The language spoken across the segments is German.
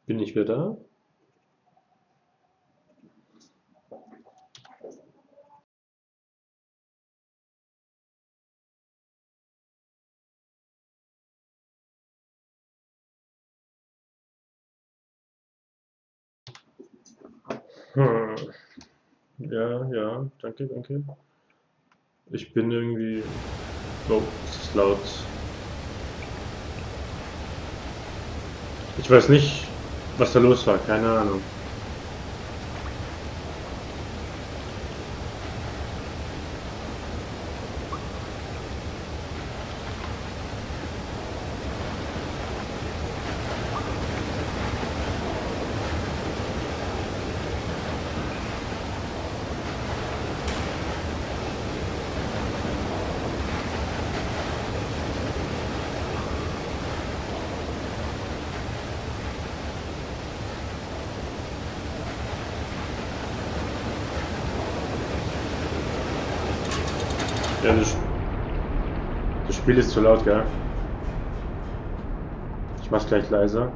Bin ich wieder da? Hm. Ja, ja, danke, danke. Ich bin irgendwie. Oh, es ist laut. Ich weiß nicht, was da los war, keine Ahnung. Ja, das Spiel ist zu laut, gell? Ich mach's gleich leiser.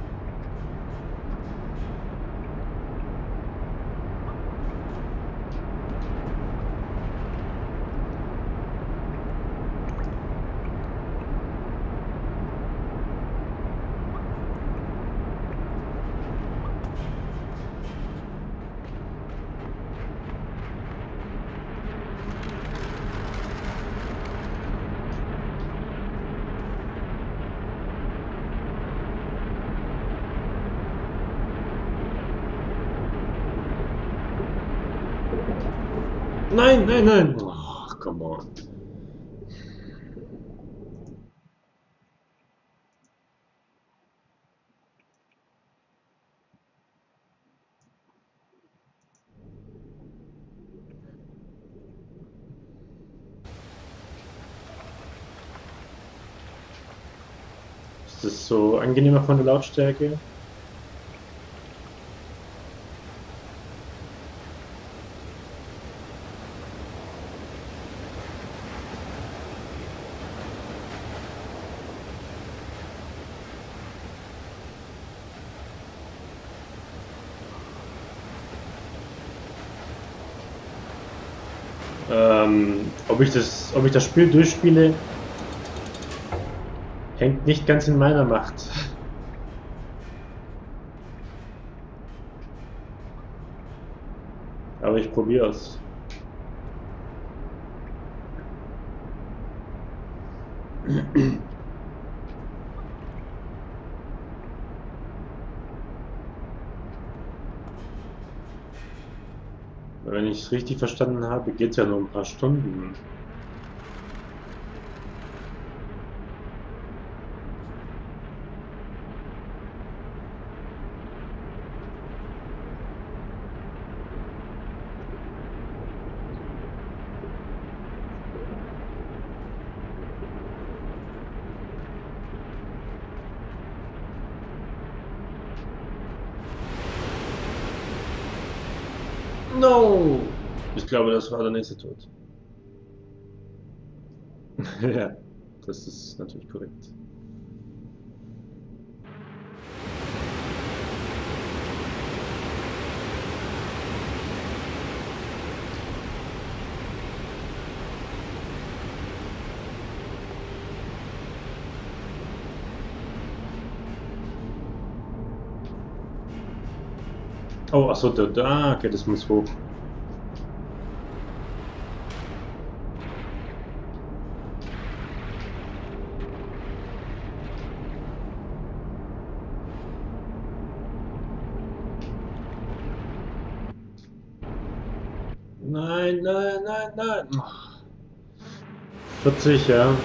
Nein, nein, nein! Oh, come on. Ist das so angenehmer von der Lautstärke? Ob ich das Spiel durchspiele, hängt nicht ganz in meiner Macht. Aber ich probiere es. Wenn ich es richtig verstanden habe, geht es ja nur ein paar Stunden. No! Ich glaube, das war der nächste Tod. Ja, das ist natürlich korrekt. Oh, achso, da, okay, das muss hoch. Nein, nein, nein, nein. 40, ja.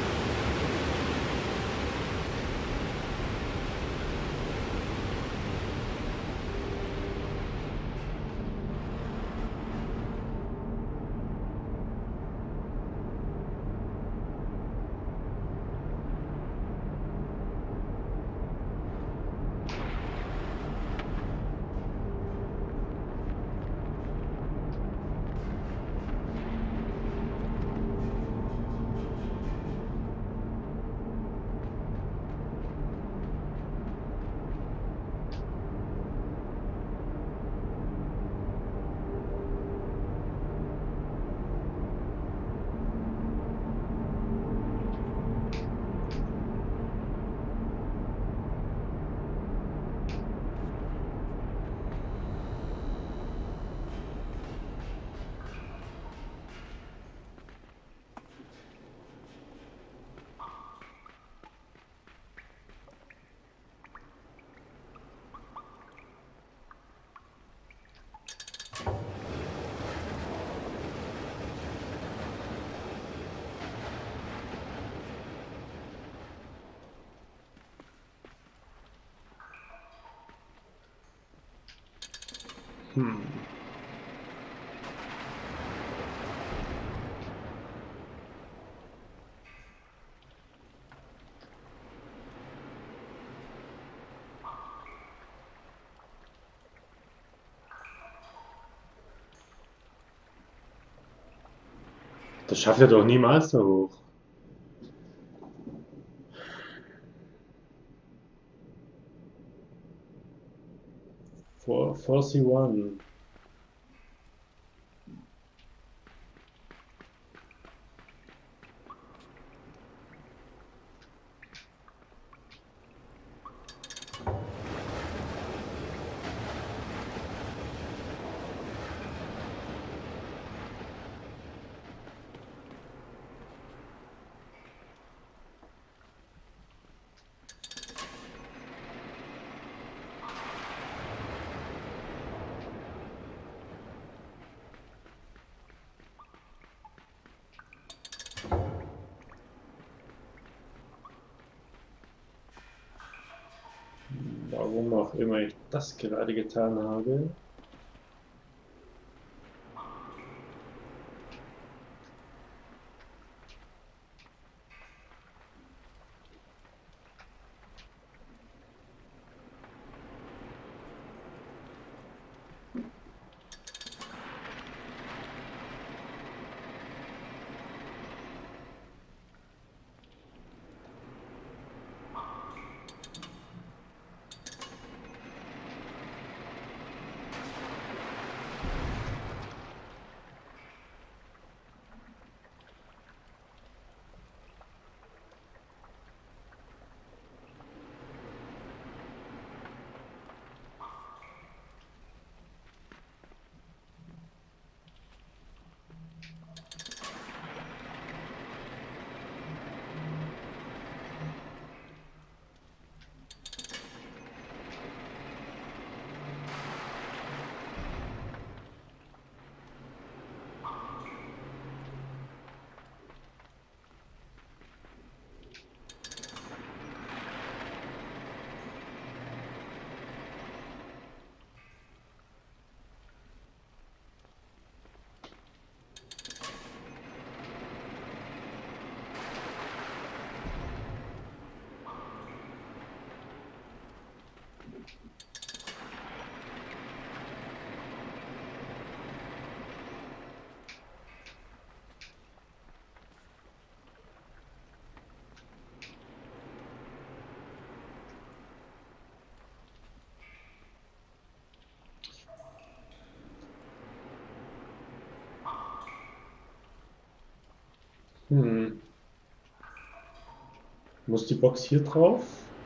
Hm. Das schafft er doch niemals so hoch. 41. Warum auch immer ich das gerade getan habe. Hm. Muss die Box hier drauf?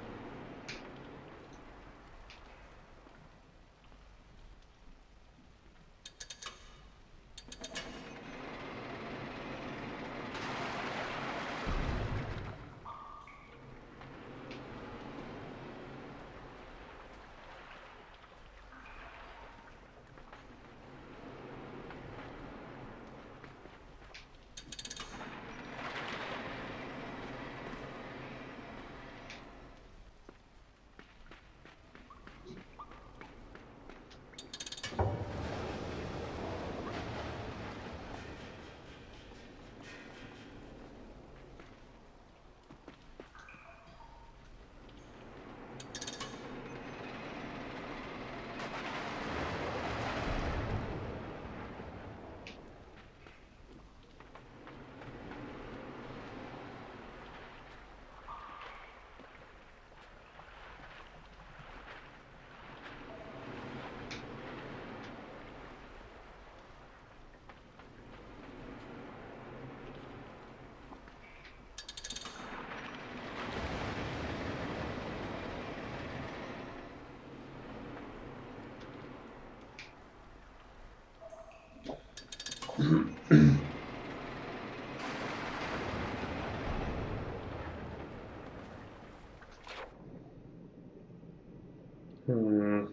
Hm.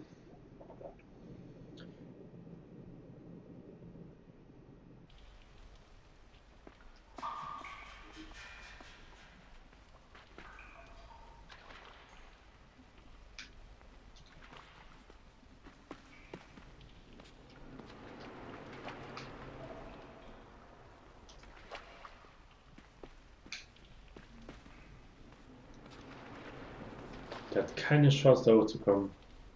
Der hat keine Chance, da hochzukommen.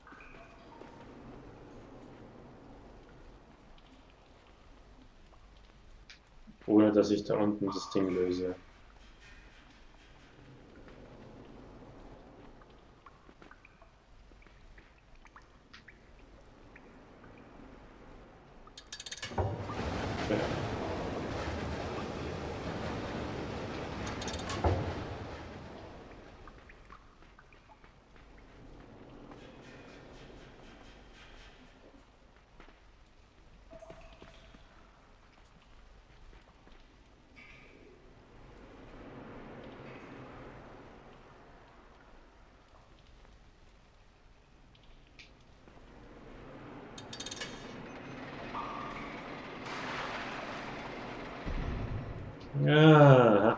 Ohne dass ich da unten das Ding löse. Ja. Ja.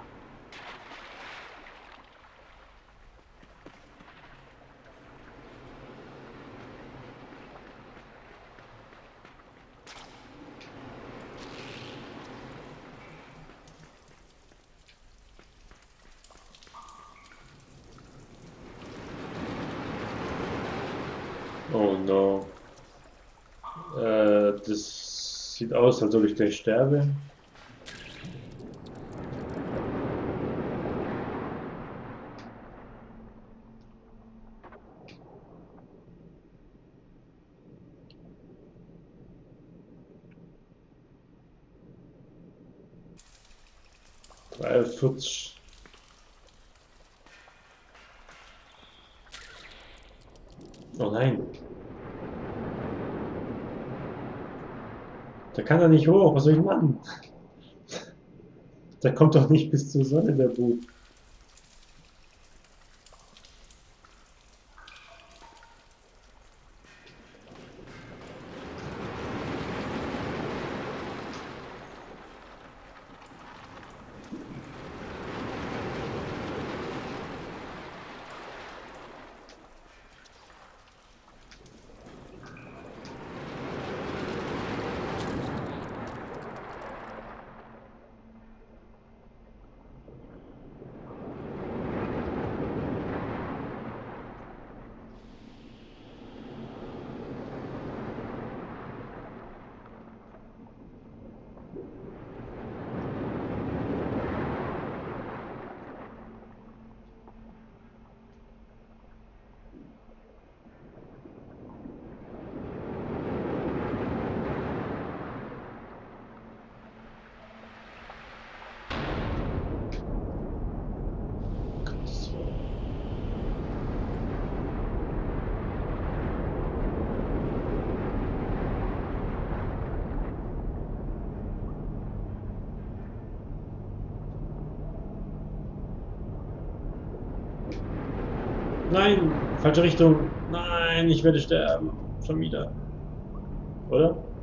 Oh no. Das sieht aus, als ob ich gleich sterbe. Futsch. Oh nein. Da kann er nicht hoch. Was soll ich machen? Der kommt doch nicht bis zur Sonne, der Bub. Nein, falsche Richtung. Nein, ich werde sterben. Schon wieder. Oder?